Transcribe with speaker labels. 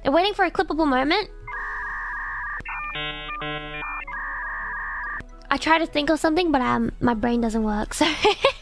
Speaker 1: We're waiting for a clippable moment. I try to think of something, but my brain doesn't work, so...